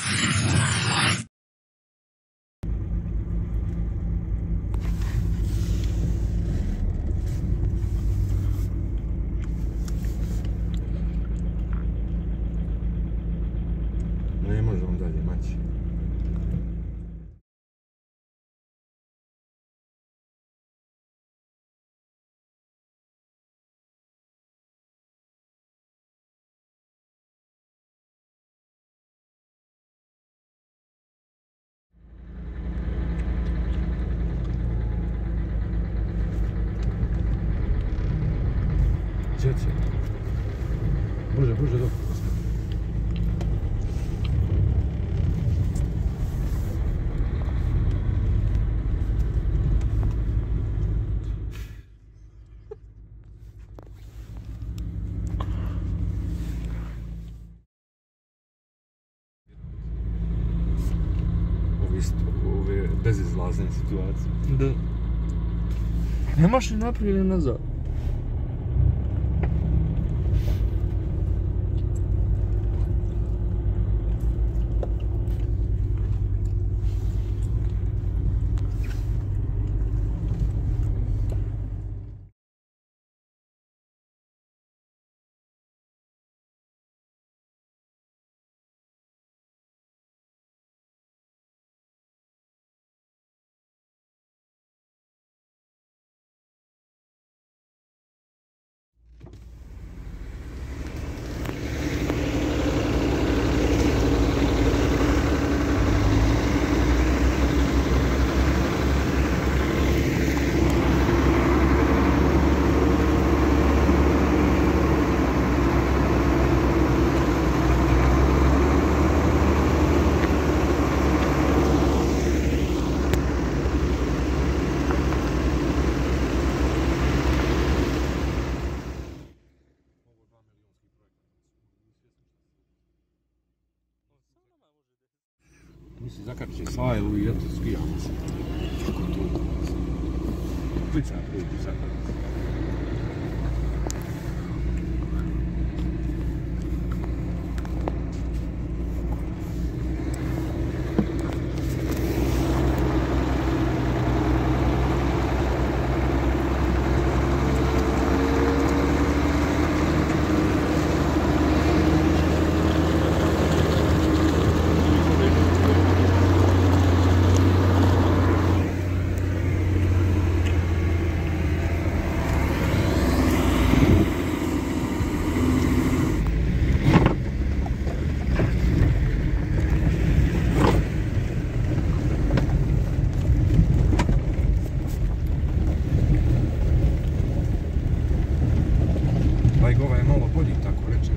Ne možemo dalje maći. Sjeci. Brže, brže, dok. Ove bezizlazne situacije. Da. Nemaš ni naprijed ni nazad. Mislim, zakači sajlu i eto skijamo se. Kako to? Klica prijeđu zakači. Ovaj je malo bolji, tako reče.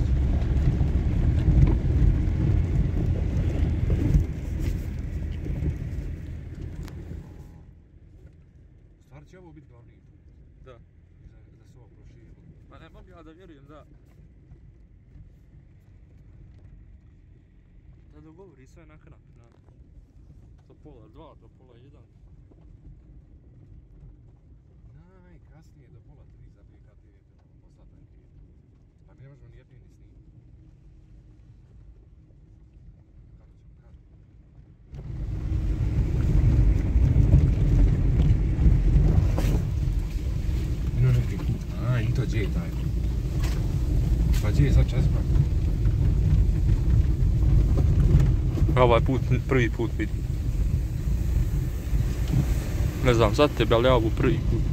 Stvar će ovo biti glavni put. Da. Da se ovo proširilo. Ma ne mogu ja da vjerujem da... Da dogovori sve na hrak, na... Do pola 2, do pola 1. Najkasnije do pola 3 za BKT je poslata ekipa. Pa mi ne možemo nijedni ni snimiti. Kako ćemo, kako? No neki put. I to gdje je taj? Pa gdje je sad Česmak? Ovaj put, prvi put vidim. Ne znam, sad tebe, ali ja ovu prvi put.